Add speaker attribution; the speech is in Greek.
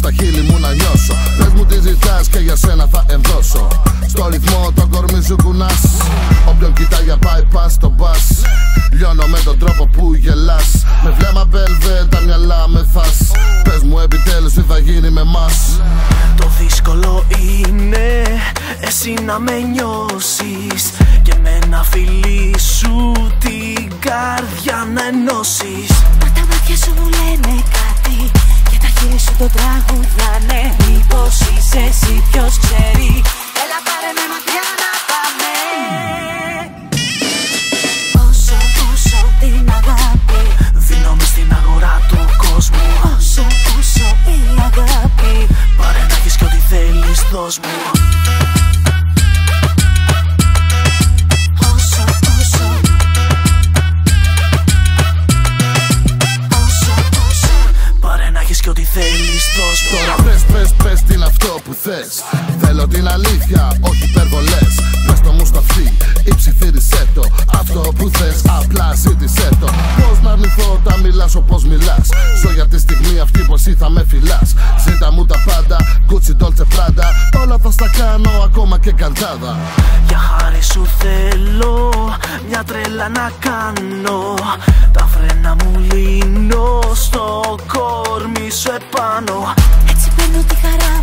Speaker 1: στα χείλη μου να νιώσω. Πες μου τι ζητάς και για σένα θα ενδώσω. Στο ρυθμό το κορμί σου κουνάς. Όποιον κοιτάει για bypass το μπας. Λιώνω με τον τρόπο που γελάς. Με βλέμμα velvet τα μυαλά με θας. Πες μου επιτέλους τι θα γίνει με μας.
Speaker 2: Το δύσκολο είναι εσύ να με νιώσεις και με ένα φιλί σου την καρδιά να ενώσεις.
Speaker 3: Μα τα μάτια σου μου λένε κάτι και τα χείλη σου το τραγουδάνε. Μήπως είσαι εσύ, ποιος ξέρει. Έλα πάρε με μακριά να πάμε. Όσο την αγάπη
Speaker 2: δίνω μες στην αγορά του κόσμου.
Speaker 3: Όσο η αγάπη
Speaker 2: πάρε να έχεις κι ό,τι θέλεις, δώσ' μου. Πάρε να έχεις κι ό,τι θέλεις, δώσ' μου.
Speaker 1: Τώρα πες τι είναι αυτό που θες. Θέλω την αλήθεια, όχι υπερβολές. Πες το μου στο αυτή ή ψιθύρισέ το. Αυτό που θες απλά ζήτησέ το. Πώς να αρνηθώ όταν μιλάς όπως μιλάς. Ζω για τη στιγμή αυτή πως εσύ θα με φυλάς. Ζήτα μου τα πάντα, Gucci, Dolce, Prada. Όλα θα στα κάνω ακόμα και καντάδα.
Speaker 2: Για χάρη σου θέλω μια τρέλα να κάνω. Τα φρένα μου λύνω στο κόρμι σου επάνω.
Speaker 3: Έτσι παίρνω τη χαρά